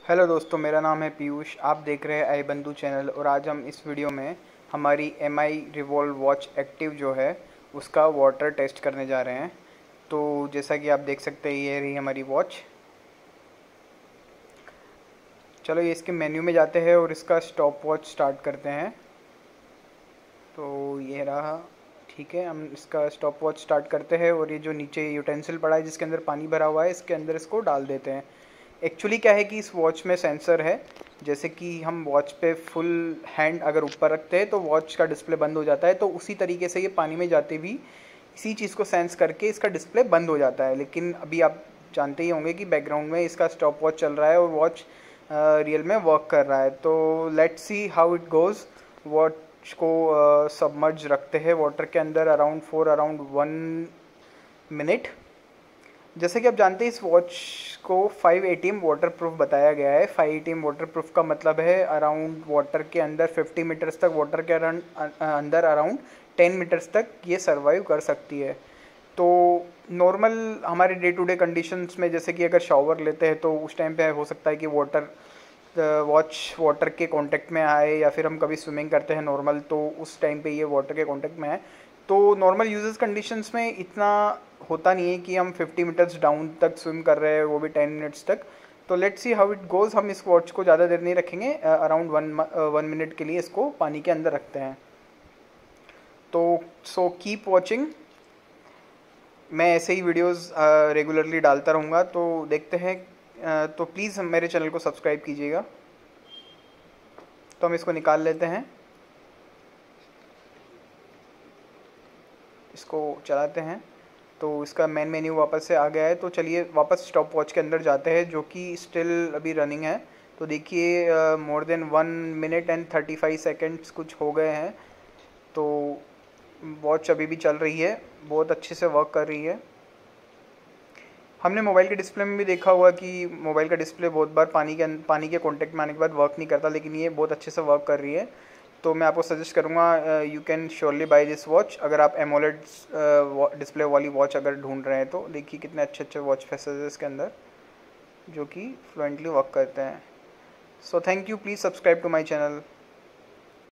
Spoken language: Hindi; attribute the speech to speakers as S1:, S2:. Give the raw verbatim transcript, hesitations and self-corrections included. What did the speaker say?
S1: हेलो दोस्तों, मेरा नाम है पीयूष। आप देख रहे हैं आई बंधु चैनल और आज हम इस वीडियो में हमारी M I revolve watch active जो है उसका वाटर टेस्ट करने जा रहे हैं। तो जैसा कि आप देख सकते हैं, ये रही हमारी वॉच। चलो ये इसके मेन्यू में जाते हैं और इसका स्टॉप वॉच स्टार्ट करते हैं। तो ये रहा, ठीक है। हम इसका स्टॉप वॉच स्टार्ट करते हैं और ये जो नीचे यूटेंसिल पड़ा है जिसके अंदर पानी भरा हुआ है, इसके अंदर इसको डाल देते हैं। एक्चुअली क्या है कि इस वॉच में सेंसर है। जैसे कि हम वॉच पे फुल हैंड अगर ऊपर रखते हैं तो वॉच का डिस्प्ले बंद हो जाता है, तो उसी तरीके से ये पानी में जाते भी इसी चीज़ को सेंस करके इसका डिस्प्ले बंद हो जाता है। लेकिन अभी आप जानते ही होंगे कि बैकग्राउंड में इसका स्टॉप वॉच चल रहा है और वॉच रियल में वर्क कर रहा है। तो let's see how it goes. Watch को सबमर्ज uh, रखते हैं वाटर के अंदर around four around one minute. जैसे कि आप जानते हैं इस वॉच को five A T M waterproof बताया गया है। Five A T M waterproof का मतलब है अराउंड वाटर के अंदर फिफ्टी मीटर्स तक, वाटर के अराउंड अंदर अराउंड टेन मीटर्स तक ये सर्वाइव कर सकती है। तो नॉर्मल हमारे डे टू डे कंडीशंस में जैसे कि अगर शावर लेते हैं तो उस टाइम पे हो सकता है कि वाटर वॉच वाटर के कांटेक्ट में आए, या फिर हम कभी स्विमिंग करते हैं नॉर्मल तो उस टाइम पे ये वाटर के कांटेक्ट में आए। तो नॉर्मल यूजेस कंडीशंस में इतना होता नहीं है कि हम फिफ्टी मीटर्स डाउन तक स्विम कर रहे हैं, वो भी टेन मिनट्स तक। तो let's see how it goes. हम इस वॉच को ज़्यादा देर नहीं रखेंगे, अराउंड वन वन मिनट के लिए इसको पानी के अंदर रखते हैं। तो सो कीप वॉचिंग। मैं ऐसे ही वीडियोस रेगुलरली डालता रहूँगा, तो देखते हैं। uh, तो प्लीज़ मेरे चैनल को सब्सक्राइब कीजिएगा। तो हम इसको निकाल लेते हैं, इसको चलाते हैं। तो इसका मेन मेन्यू वापस से आ गया है। तो चलिए वापस स्टॉप वॉच के अंदर जाते हैं जो कि स्टिल अभी रनिंग है। तो देखिए more than one minute and thirty five seconds कुछ हो गए हैं। तो वॉच अभी भी चल रही है, बहुत अच्छे से वर्क कर रही है। हमने मोबाइल के डिस्प्ले में भी देखा हुआ कि मोबाइल का डिस्प्ले बहुत बार पानी के पानी के कॉन्टेक्ट में आने के बाद वर्क नहीं करता, लेकिन ये बहुत अच्छे से वर्क कर रही है। तो मैं आपको सजेस्ट करूँगा, you can surely buy this watch. अगर आप एमोलेड डिस्प्ले वाली वॉच अगर ढूंढ रहे हैं तो देखिए कितने अच्छे अच्छे वॉच फेसेस इसके अंदर जो कि फ्लुएंटली वर्क करते हैं। So thank you, please subscribe to my channel.